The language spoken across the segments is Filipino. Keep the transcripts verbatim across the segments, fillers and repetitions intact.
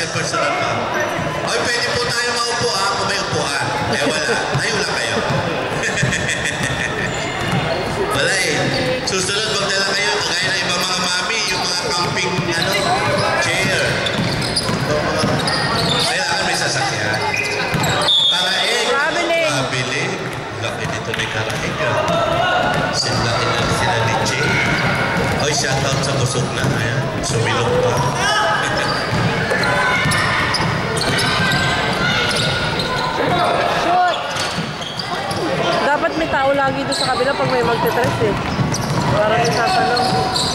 ka personal pa. Oy, pwede po tayo maupo ha, kung may upuan. Eh wala, tayo lang kayo. Wala eh. Susunod, magdala kayo, kagaya na ibang mga mami, yung mga camping, ano, chair. Kailangan may sasakyan. Karaig. Traveling. Traveling. Laki nito ni Karaig. Sinlaki na sila ni Jay. Oy, shoutout sa busog na. Ayan, sumilog pa. Shoot! Dapat may tao lagi doon sa kabila pag may magte-tres eh. Para may sasalong.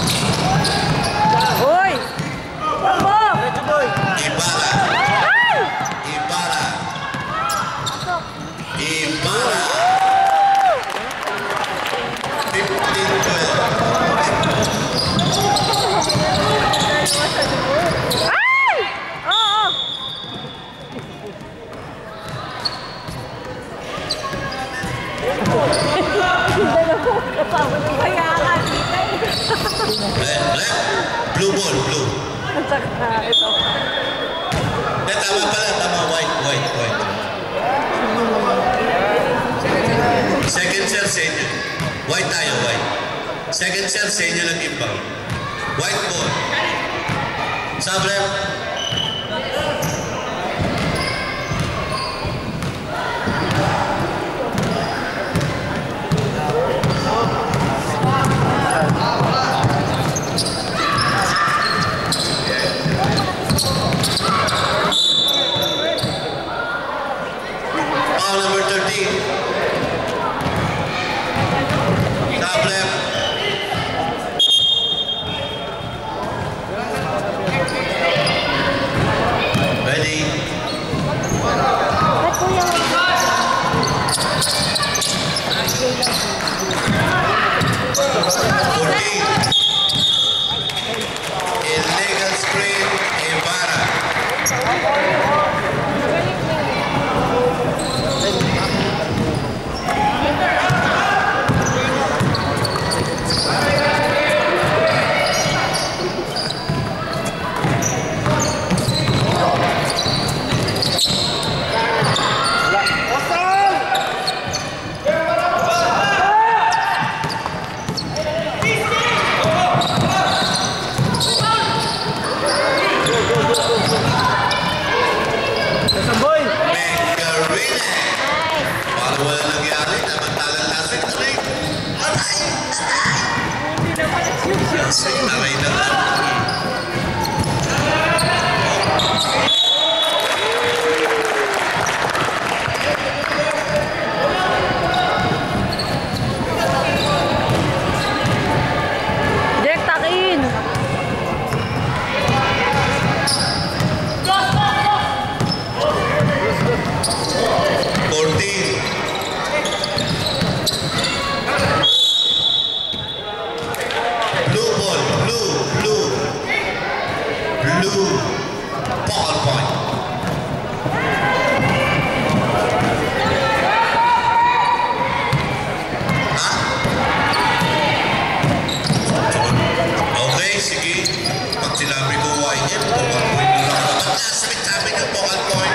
Hoy! Ako! Ibarra! Ibarra! Ibarra! fifteen twelve. Ay! Oo! Hindi na po kasama ng bayaran. Black, black. Blue ball, blue. Ang saka ito. Eh, tama pala, tama. White, white, white. Second share sa inyo. White tayo, white. Second share sa inyo ng imbang. White ball. Sabrem. Foul number thirteen. Top left. Ready. fourteen. Illegal screen, Ibarra. Aray na lang. Jack, takin! fourteen. Blue ball, blue, blue. Blue. Ball point. Ha? Okay, sige. Pag sinabi ko Y M, ball point nyo lang. Pag nasabit sabi ng ball point.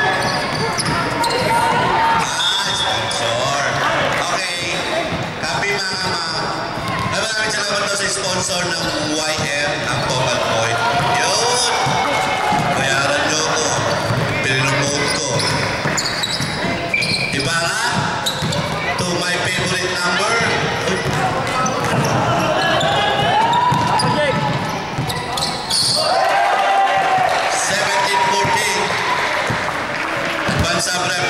Ah, sponsor. Okay. Copy mga mga. Ay, maraming salamat daw sa sponsor ng Y M, ang Vocal Point. Yun! Bayaran nyo ko. Pininomote ko. Ibarra? To my favorite number. seventeen fourteen. Bansa Brem.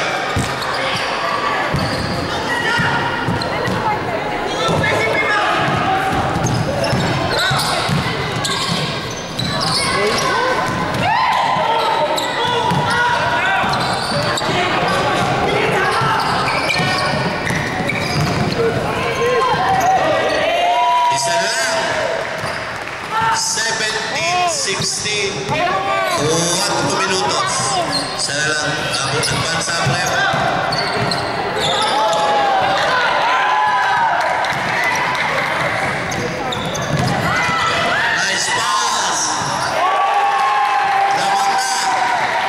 sixteen. Kuhat minutos. Sana lang abot ng bansa Brem. Nice pass. Lamang na.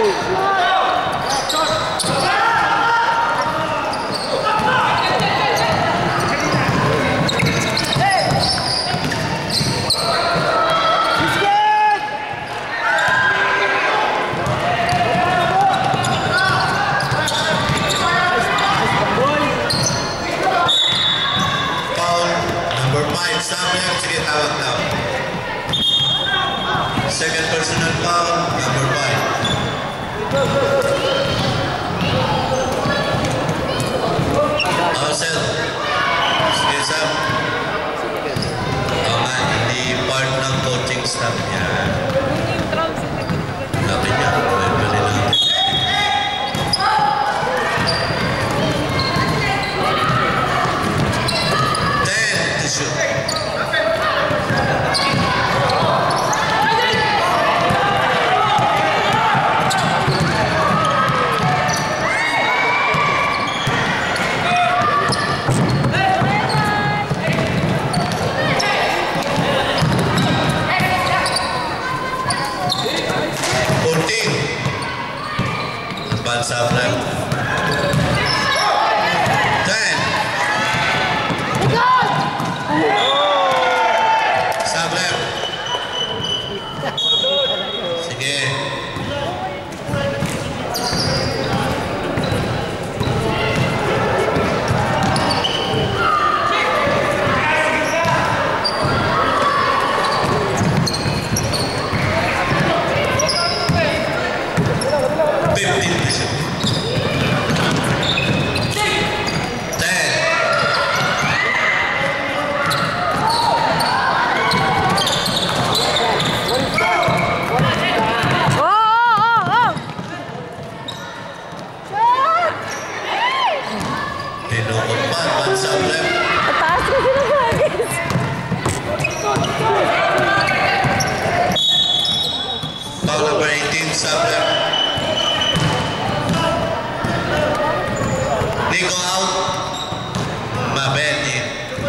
Sige, tawag na. Second personal foul, number five. Marcel. Sige, Sam. Oo nga, hindi part ng coaching staff niya. Lapit niya. Pwede rin natin. ten to shoot. Sabler. ten. Sabler. Sige. fifteen to shoot. Foul number eighteen, Sabler. Nico out. Mabeni.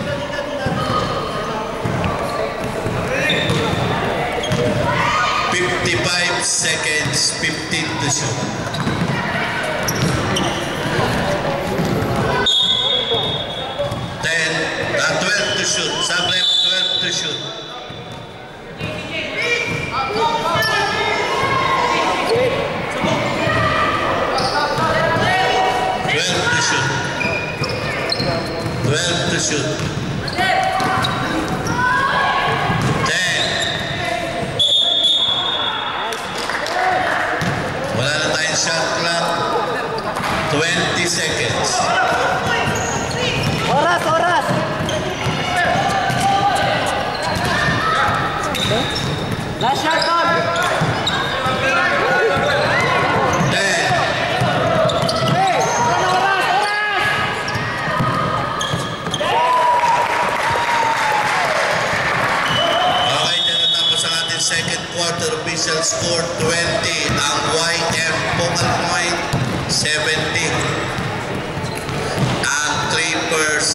fifty-five seconds, fifteen to shoot. ten, uh, twelve to shoot. Sabler, twelve to shoot. twelve to shoot. twelve to shoot. ten. Wala na tayong shot clock. twenty seconds. Oras, oras. Last shot, Tom. Second quarter official score twenty, ang Y M focal point seventeen, ang three per